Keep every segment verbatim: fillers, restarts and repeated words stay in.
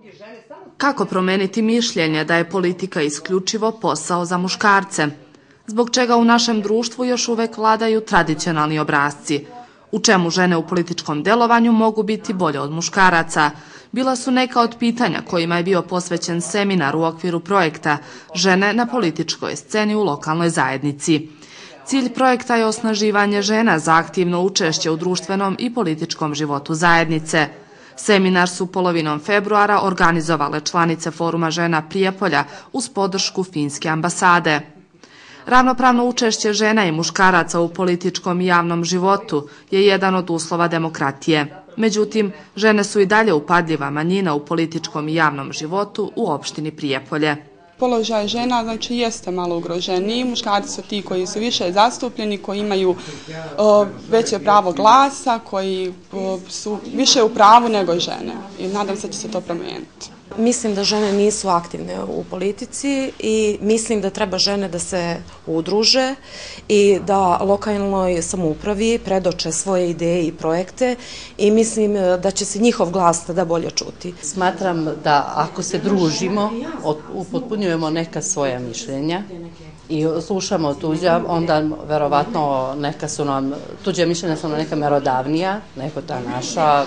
Kako promeniti mišljenje da je politika isključivo posao za muškarce? Zbog čega u našem društvu još uvek vladaju tradicionalni obrasci? U čemu žene u političkom delovanju mogu biti bolje od muškaraca? Bila su neka od pitanja kojima je bio posvećen seminar u okviru projekta Žene na političkoj sceni u lokalnoj zajednici. Cilj projekta je osnaživanje žena za aktivno učešće u društvenom i političkom životu zajednice. Seminar su polovinom februara organizovale članice Foruma žena Prijepolja uz podršku Finske ambasade. Ravnopravno učešće žena i muškaraca u političkom i javnom životu je jedan od uslova demokratije. Međutim, žene su i dalje upadljiva manjina u političkom i javnom životu u opštini Prijepolje. Položaj žena znači jeste malo ugroženiji, muškarci su ti koji su više zastupljeni, koji imaju o, veće pravo glasa, koji o, su više u pravu nego žene i nadam se da će se to promijeniti. Mislim da žene nisu aktivne u politici i mislim da treba žene da se udruže i da lokalnoj samoupravi predoče svoje ideje i projekte i mislim da će se njihov glas tada bolje čuti. Smatram da ako se družimo, upotpunjujemo neka svoja mišljenja i slušamo tuđa, onda verovatno neka su nam, tuđe mišljenja su nam neka merodavnija, neko ta naša,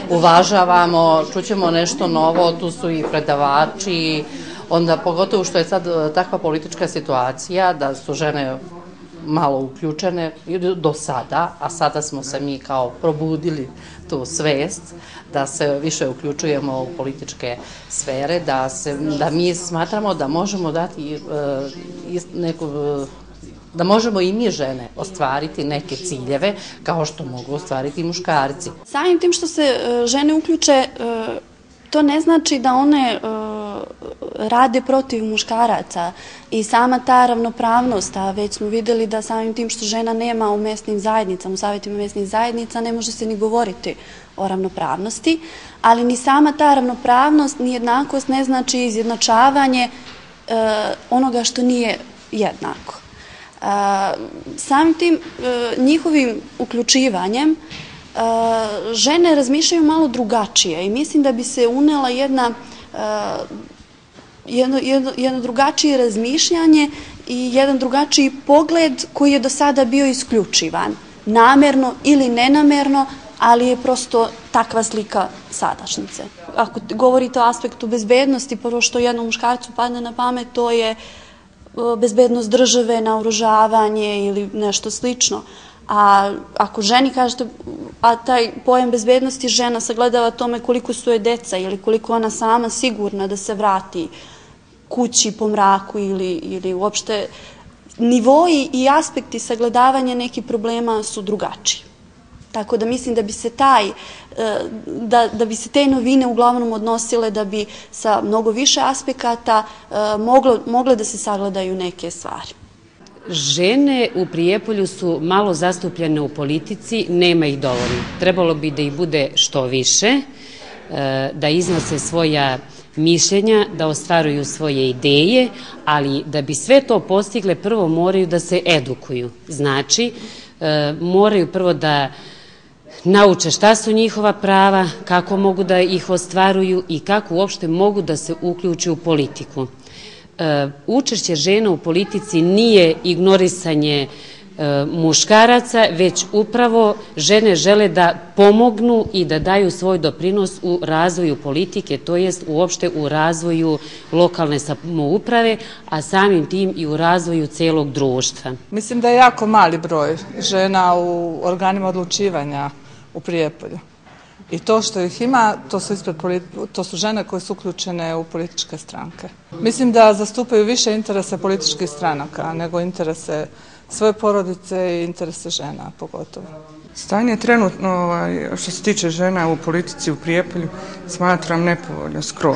uvažavamo, čućemo nešto novo, tu su i predavači, onda pogotovo što je sad takva politička situacija da su žene malo uključene do sada, a sada smo se mi kao probudili tu svest da se više uključujemo u političke sfere, da, se, da mi smatramo da možemo dati uh, neku, uh, da možemo i mi žene ostvariti neke ciljeve kao što mogu ostvariti i muškarci. Samim tim što se uh, žene uključe, uh, to ne znači da one uh, rade protiv muškaraca i sama ta ravnopravnost, a već smo videli da samim tim što žena nema u mesnim zajednicama, u savjetima mesnih zajednica, ne može se ni govoriti o ravnopravnosti, ali ni sama ta ravnopravnost ni jednakost ne znači izjednačavanje uh, onoga što nije jednako. Uh, samim tim uh, njihovim uključivanjem žene razmišljaju malo drugačije i mislim da bi se unela jedna, jedno, jedno, jedno drugačije razmišljanje i jedan drugačiji pogled koji je do sada bio isključivan, namerno ili nenamerno, ali je prosto takva slika sadašnjice. Ako govorite o aspektu bezbednosti, prvo što jednom muškarcu padne na pamet, to je bezbednost države, naoružavanje ili nešto slično. A ako ženi kažete, a taj pojam bezbednosti žena sagledava tome koliko su je deca ili koliko ona sama sigurna da se vrati kući po mraku ili, ili uopšte nivoji i aspekti sagledavanja nekih problema su drugačiji. Tako da mislim da bi se taj, da, da bi se te novine uglavnom odnosile da bi sa mnogo više aspekata moglo, mogle da se sagledaju neke stvari. Žene u Prijepolju su malo zastupljene u politici, nema ih dovoljno. Trebalo bi da ih bude što više, da iznose svoja mišljenja, da ostvaruju svoje ideje, ali da bi sve to postigle prvo moraju da se edukuju. Znači, moraju prvo da nauče šta su njihova prava, kako mogu da ih ostvaruju i kako uopšte mogu da se uključe u politiku. Učešće žena u politici nije ignorisanje muškaraca, već upravo žene žele da pomognu i da daju svoj doprinos u razvoju politike, to jest uopšte u razvoju lokalne samouprave, a samim tim i u razvoju celog društva. Mislim da je jako mali broj žena u organima odlučivanja u Prijepolju. I to što ih ima, to su, ispred, to su žene koje su uključene u političke stranke. Mislim da zastupaju više interese političkih stranaka nego interese svoje porodice i interese žena pogotovo. Stanje trenutno, ovaj, što se tiče žena u politici u Prijepolju, smatram nepovoljno skroz.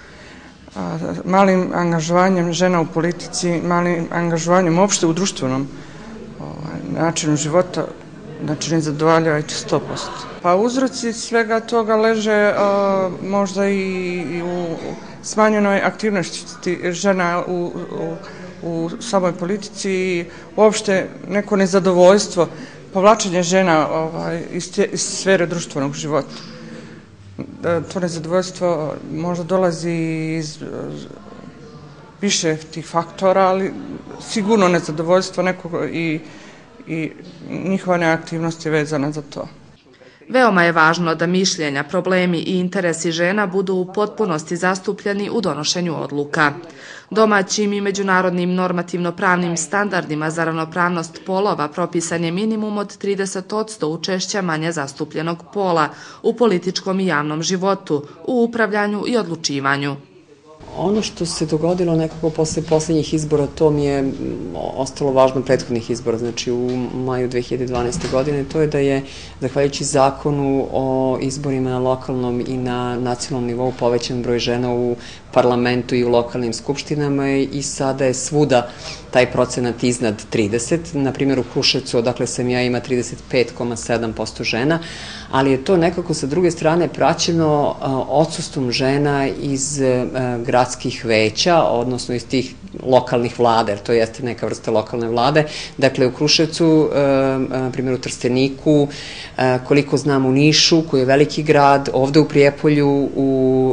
Malim angažovanjem žena u politici, malim angažovanjem uopšte u društvenom ovaj, načinu života, znači ne zadovoljavajući sto posto. Pa uzroci svega toga leže a, možda i, i u smanjenoj aktivnosti žena u, u, u samoj politici i uopšte neko nezadovoljstvo, povlačenje žena ovaj, iz, te, iz sfere društvenog života. to nezadovoljstvo možda dolazi iz više tih faktora, ali sigurno nezadovoljstvo nekog i, i njihova neaktivnost je vezana za to. Veoma je važno da mišljenja, problemi i interesi žena budu u potpunosti zastupljeni u donošenju odluka. Domaćim i međunarodnim normativno-pravnim standardima za ravnopravnost polova propisan je minimum od trideset posto učešća manje zastupljenog pola u političkom i javnom životu, u upravljanju i odlučivanju. Ono što se dogodilo nekako posle poslednjih izbora, to mi je ostalo važno prethodnih izbora, znači u maju dve hiljade dvanaeste. godine, to je da je, zahvaljujući zakonu o izborima na lokalnom i na nacionalnom nivou, povećan broj žena u parlamentu i u lokalnim skupštinama i sada je svuda taj procenat iznad trideset. Na primjer u Kruševcu, odakle sam ja, ima trideset pet zarez sedam posto žena, ali je to nekako sa druge strane praćeno odsustvom žena iz gradskih veća, odnosno iz tih lokalnih vlada, jer to jeste neka vrsta lokalne vlade. Dakle, u Kruševcu, na primjer u Trsteniku, koliko znam u Nišu, koji je veliki grad, ovde u Prijepolju, u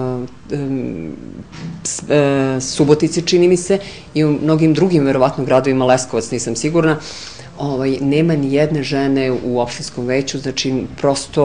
Subotici, čini mi se, i u mnogim drugim, verovatno, gradovima, Leskovac, nisam sigurna, nema ni jedne žene u opštinskom veću, znači prosto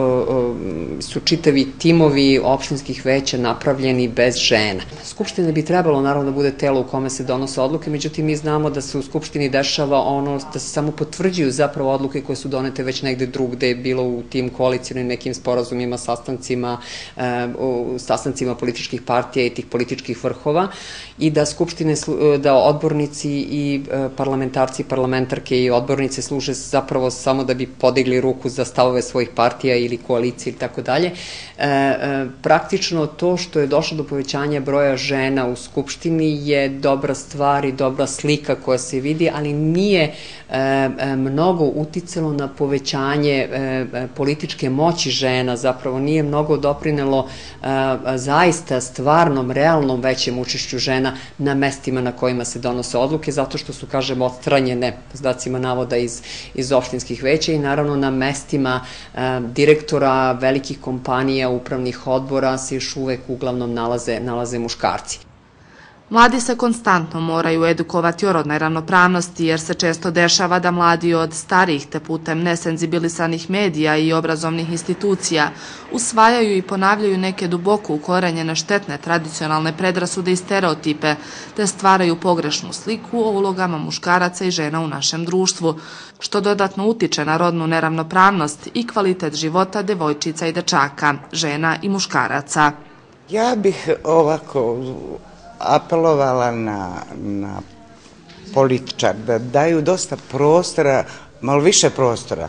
su čitavi timovi opštinskih veća napravljeni bez žena. Skupština bi trebalo naravno da bude telo u kome se donose odluke, međutim mi znamo da se u Skupštini dešava ono da se samo potvrđuju zapravo odluke koje su donete već negde drugde, je bilo u tim koalicijnim nekim sporazumima, sastancima, sastancima političkih partija i tih političkih vrhova, i da skupštine, da odbornici i parlamentarci i parlamentarke i odbornice služe zapravo samo da bi podigli ruku za stavove svojih partija ili koalicije ili tako dalje. Praktično to što je došlo do povećanja broja žena u Skupštini je dobra stvar i dobra slika koja se vidi, ali nije mnogo uticalo na povećanje političke moći žena, zapravo nije mnogo doprinelo zaista stvarnom, realnom većem učešću žena na mestima na kojima se donose odluke, zato što su, kažem, odstranjene, po znacima navoda, iz, iz opštinskih veća, i naravno na mestima direktora velikih kompanija, upravnih odbora se još uvek uglavnom nalaze, nalaze muškarci. Mladi se konstantno moraju edukovati o rodnoj ravnopravnosti, jer se često dešava da mladi od starih te putem nesenzibilisanih medija i obrazovnih institucija usvajaju i ponavljaju neke duboko ukorenjene štetne tradicionalne predrasude i stereotipe, te stvaraju pogrešnu sliku o ulogama muškaraca i žena u našem društvu, što dodatno utiče na rodnu neravnopravnost i kvalitet života devojčica i dečaka, žena i muškaraca. Ja bih ovako apelovala na, na političar da daju dosta prostora, malo više prostora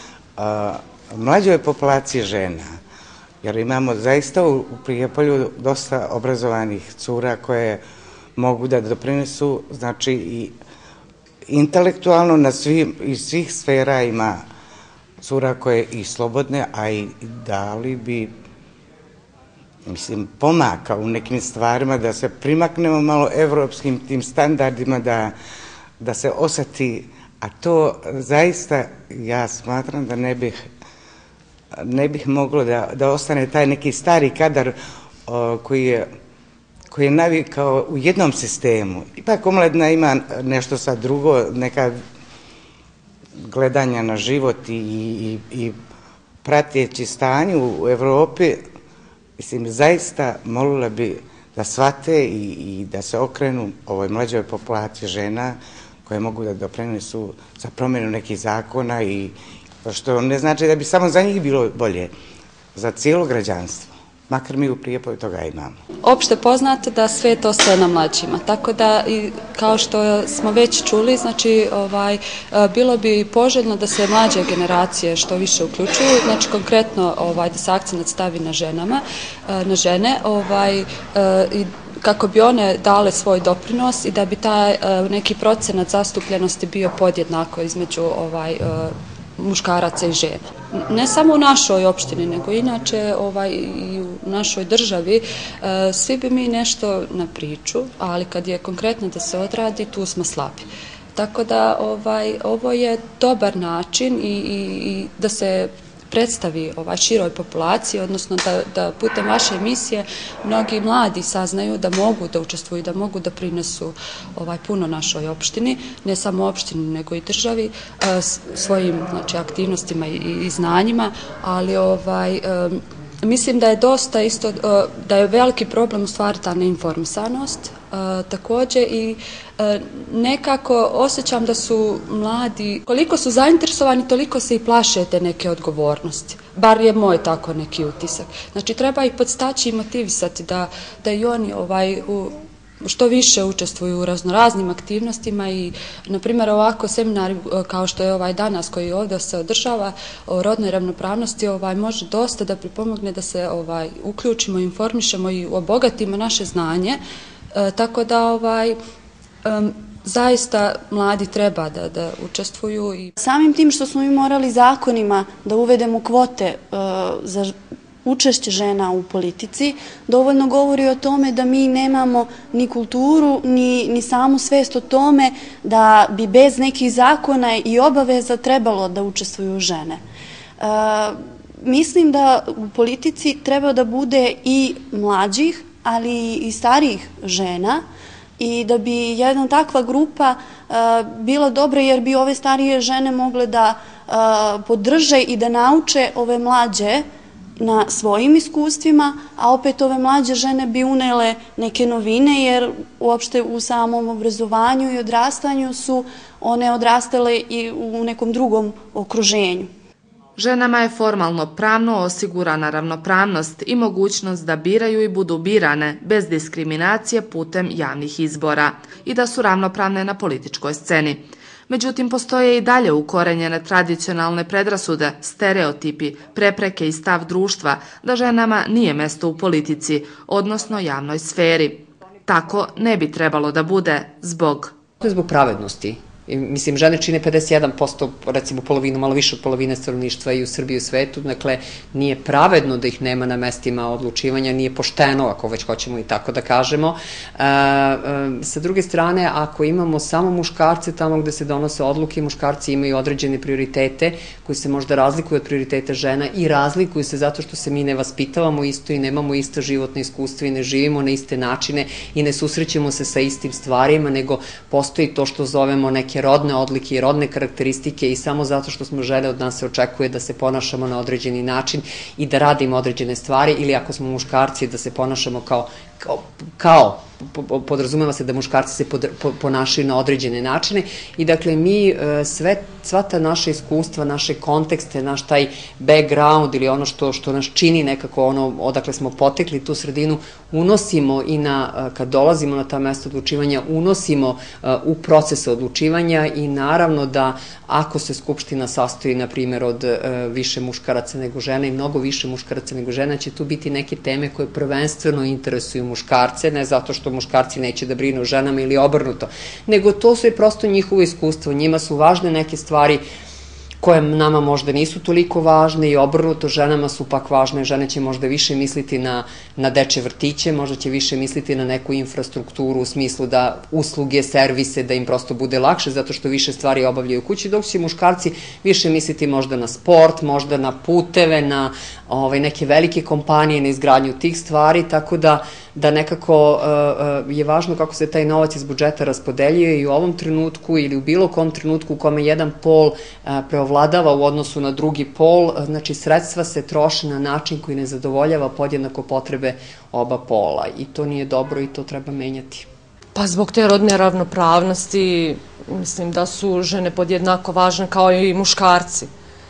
mlađoj populaciji žena, jer imamo zaista u Prijepolju dosta obrazovanih cura koje mogu da doprinesu, znači i intelektualno na svim, iz svih sfera ima cura koje i slobodne, a i dali bi, mislim, pomaka u nekim stvarima, da se primaknemo malo evropskim tim standardima, da, da se oseti, a to zaista ja smatram da ne bih, ne bih moglo da, da ostane taj neki stari kadar o, koji je, koji je navikao u jednom sistemu. Ipak omladina ima nešto sad drugo, neka gledanja na život i, i, i prateći stanju u Evropi. Mislim, zaista molila bi da shvate i, i da se okrenu ovoj mlađoj populaciji žena koje mogu da doprinesu za promjenu nekih zakona, i što ne znači da bi samo za njih bilo bolje, za cijelo građanstvo. Makar mi u Prijepolju toga imamo. Opšte poznato da svet ostaje na mlađima, tako da, i kao što smo već čuli, znači ovaj, bilo bi poželjno da se mlađe generacije što više uključuju, znači konkretno ovaj, da se akcenat stavi na ženama, na žene, ovaj, i kako bi one dale svoj doprinos i da bi taj neki procenat zastupljenosti bio podjednako između ovaj, muškaraca i žena. Ne samo u našoj opštini, nego inače ovaj, i u našoj državi, svi bi mi nešto na priču, ali kad je konkretno da se odradi, tu smo slabi. Tako da ovaj, ovo je dobar način i, i, i da se predstavi ovaj široj populaciji, odnosno da, da putem vaše emisije mnogi mladi saznaju da mogu da učestvuju, da mogu da prinesu ovaj, puno našoj opštini, ne samo opštini nego i državi, svojim znači, aktivnostima i, i znanjima, ali ovaj, mislim da je dosta isto, da je veliki problem u stvari ta neinformisanost, takođe i nekako osjećam da su mladi, koliko su zainteresovani, toliko se i plaše te neke odgovornosti. Bar je moj tako neki utisak. Znači treba ih podstaći i motivisati da, da i oni ovaj, u, što više učestvuju u raznoraznim aktivnostima i, na primjer, ovako seminari kao što je ovaj danas koji ovdje se održava o rodnoj ravnopravnosti ovaj, može dosta da pripomogne da se ovaj, uključimo, informišemo i obogatimo naše znanje, e, tako da ovaj, um, zaista mladi treba da, da učestvuju. I... Samim tim što smo mi morali zakonima da uvedemo kvote uh, za učešće žena u politici, dovoljno govori o tome da mi nemamo ni kulturu, ni, ni samu svest o tome da bi bez nekih zakona i obaveza trebalo da učestvuju žene. Uh, mislim da u politici treba da bude i mlađih, ali i starijih žena, i da bi jedna takva grupa uh, bila dobra jer bi ove starije žene mogle da uh, podrže i da nauče ove mlađe na svojim iskustvima, a opet ove mlađe žene bi unele neke novine jer uopšte u samom obrazovanju i odrastanju su one odrastale i u nekom drugom okruženju. Ženama je formalno pravno osigurana ravnopravnost i mogućnost da biraju i budu birane bez diskriminacije putem javnih izbora i da su ravnopravne na političkoj sceni. Međutim, postoje i dalje ukorenjene tradicionalne predrasude, stereotipi, prepreke i stav društva da ženama nije mesto u politici, odnosno javnoj sferi. Tako ne bi trebalo da bude zbog... Zbog pravednosti. Mislim, žene čine pedeset jedan posto, recimo polovinu, malo više od polovine stanovništva i u Srbiji i u svetu, dakle, nije pravedno da ih nema na mestima odlučivanja, nije pošteno, ako već hoćemo i tako da kažemo. E, e, sa druge strane, ako imamo samo muškarce tamo gde se donose odluke, muškarci imaju određene prioritete koji se možda razlikuju od prioriteta žena i razlikuju se zato što se mi ne vaspitavamo isto i nemamo isto životno iskustvo i ne živimo na iste načine i ne susrećemo se sa istim stvarima, nego postoji to što zovemo neke rodne odlike i rodne karakteristike i samo zato što smo žene od nas se očekuje da se ponašamo na određeni način i da radimo određene stvari ili ako smo muškarci da se ponašamo kao, kao, kao podrazumeva se da muškarci se pod, po, ponašaju na određene načine i dakle mi sve, sva ta naša iskustva, naše kontekste, naš taj background ili ono što, što nas čini nekako ono odakle smo potekli tu sredinu unosimo i na, kad dolazimo na ta mesta odlučivanja, unosimo u procese odlučivanja i naravno da ako se Skupština sastoji na primjer od više muškaraca nego žena i mnogo više muškaraca nego žena će tu biti neke teme koje prvenstveno interesuju muškarce, ne zato što muškarci neće da brinu o ženama ili obrnuto, nego to su je prosto njihovo iskustvo, njima su važne neke stvari koje nama možda nisu toliko važne i obrnuto, ženama su pak važne, žene će možda više misliti na, na deče vrtiće, možda će više misliti na neku infrastrukturu u smislu da usluge, servise, da im prosto bude lakše zato što više stvari obavljaju u kući, dok će muškarci više misliti možda na sport, možda na puteve, na ovaj, neke velike kompanije, na izgradnju tih stvari, tako da da nekako uh, je važno kako se taj novac iz budžeta raspodeljuje i u ovom trenutku ili u bilo kom trenutku u kome jedan pol uh, preovladava u odnosu na drugi pol, znači sredstva se troše na način koji ne zadovoljava podjednako potrebe oba pola i to nije dobro i to treba menjati. Pa zbog te rodne ravnopravnosti mislim da su žene podjednako važne kao i muškarci.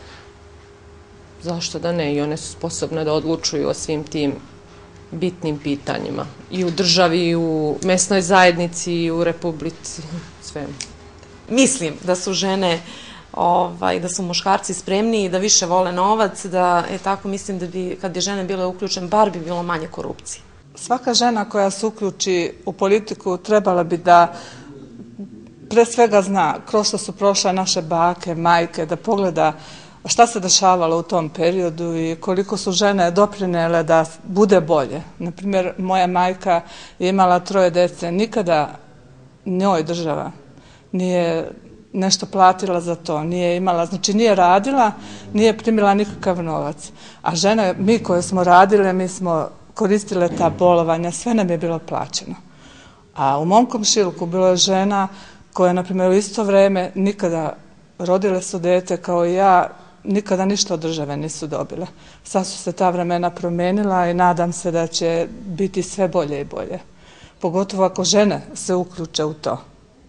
Zašto da ne? I one su sposobne da odlučuju o svim tim bitnim pitanjima. I u državi, i u mesnoj zajednici, i u republici, svemu. Mislim da su žene, ovaj, da su muškarci spremni i da više vole novac, da je tako, mislim da bi, kad bi žene bile uključene, bar bi bilo manje korupcije. Svaka žena koja se uključi u politiku trebala bi da pre svega zna kroz što su prošle naše bake, majke, da pogleda šta se dešavalo u tom periodu i koliko su žene doprinele da bude bolje. Naprimjer, moja majka je imala troje dece, nikada njoj država nije nešto platila za to, nije imala, znači nije radila, nije primila nikakav novac. A žene, mi koje smo radile, mi smo koristile ta bolovanja, sve nam je bilo plaćeno. A u mom komšiluku bilo je žena koje, na primjer, u isto vreme nikada rodile su dete kao i ja, nikada ništa od države nisu dobile. Sad su se ta vremena promenila i nadam se da će biti sve bolje i bolje. Pogotovo ako žene se uključe u to.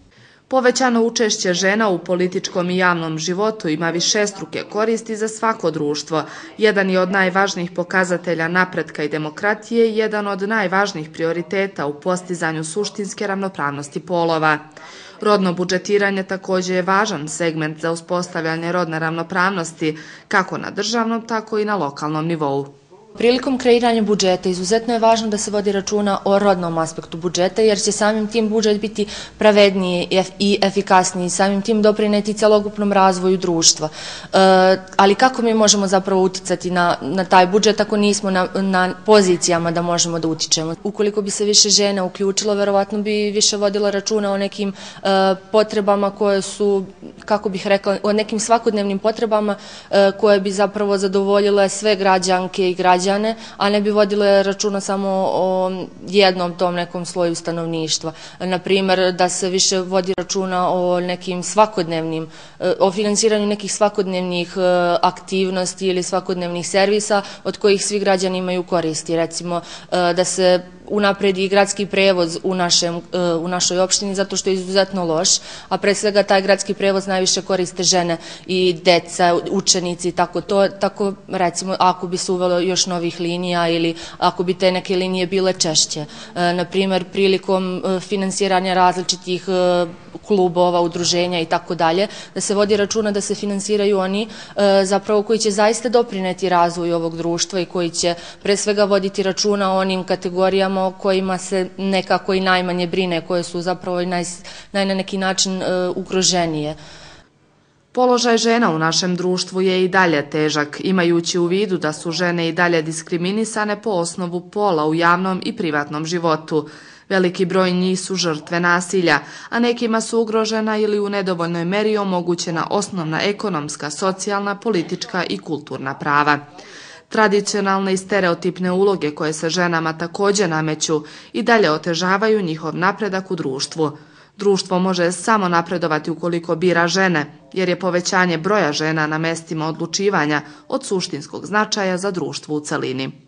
Povećano učešće žena u političkom i javnom životu ima višestruke koristi za svako društvo. Jedan je od najvažnijih pokazatelja napretka i demokratije i jedan od najvažnijih prioriteta u postizanju suštinske ravnopravnosti polova. Rodno budžetiranje također je važan segment za uspostavljanje rodne ravnopravnosti kako na državnom, tako i na lokalnom nivou. Prilikom kreiranja budžeta izuzetno je važno da se vodi računa o rodnom aspektu budžeta, jer će samim tim budžet biti pravedniji i efikasniji, samim tim doprineti celokupnom razvoju društva. E, ali kako mi možemo zapravo uticati na, na taj budžet ako nismo na, na pozicijama da možemo da utičemo? Ukoliko bi se više žena uključilo, verovatno bi više vodila računa o nekim e, potrebama koje su, kako bih rekla, o nekim svakodnevnim potrebama e, koje bi zapravo zadovoljile sve građanke i građane, a ne bi vodile računa samo o jednom tom nekom sloju stanovništva. Naprimer, da se više vodi računa o nekim svakodnevnim, o finansiranju nekih svakodnevnih aktivnosti ili svakodnevnih servisa od kojih svi građani imaju koristi. Recimo, da se unapredi i gradski prevoz u, našem, u našoj opštini zato što je izuzetno loš, a pre svega taj gradski prevoz najviše koriste žene i deca, učenici i tako to. Tako, recimo, ako bi se uvelo još novih linija ili ako bi te neke linije bile češće. Naprimer, prilikom finansiranja različitih klubova, udruženja i tako dalje, da se vodi računa da se finansiraju oni zapravo koji će zaista doprineti razvoju ovog društva i koji će pre svega voditi računa o onim kategorijama o kojima se nekako i najmanje brine, koje su zapravo i naj, naj na neki način ugroženije. Položaj žena u našem društvu je i dalje težak, imajući u vidu da su žene i dalje diskriminisane po osnovu pola u javnom i privatnom životu. Veliki broj njih su žrtve nasilja, a nekima su ugrožena ili u nedovoljnoj meri omogućena osnovna ekonomska, socijalna, politička i kulturna prava. Tradicionalne i stereotipne uloge koje se ženama također nameću i dalje otežavaju njihov napredak u društvu. Društvo može samo napredovati ukoliko bira žene, jer je povećanje broja žena na mestima odlučivanja od suštinskog značaja za društvo u celini.